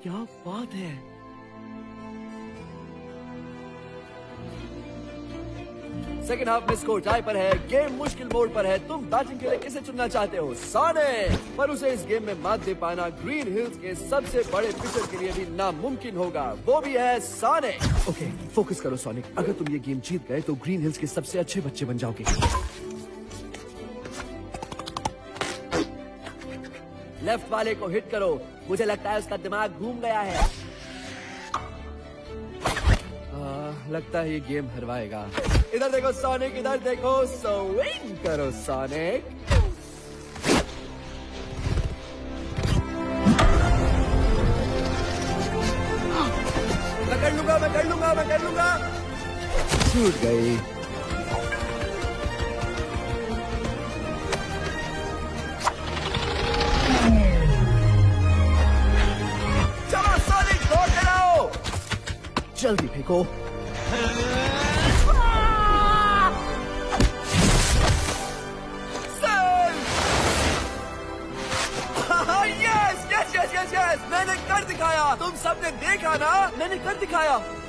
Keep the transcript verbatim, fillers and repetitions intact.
क्या बात है। सेकेंड हाफ में स्कोर टाई पर है, गेम मुश्किल मोड पर है। तुम बैटिंग के लिए किसे चुनना चाहते हो? सोनिक। पर उसे इस गेम में मात दे पाना ग्रीन हिल्स के सबसे बड़े पिचर के लिए भी नामुमकिन होगा, वो भी है सोनिक। ओके फोकस करो सोनिक, अगर तुम ये गेम जीत गए तो ग्रीन हिल्स के सबसे अच्छे बच्चे बन जाओगे। लेफ्ट वाले को हिट करो, मुझे लगता है उसका दिमाग घूम गया है। आ, लगता है ये गेम हरवाएगा। इधर देखो सोनिक, इधर देखो, स्विंग करो सोनिक। मैं कर लूंगा, मैं कर लूंगा, मैं कर लूंगा। छूट गई। चलो सोनिक दौड़ कराओ, जल्दी फेंको। यस यस यस यस, मैंने कर दिखाया। तुम सबने देखा ना, मैंने कर दिखाया।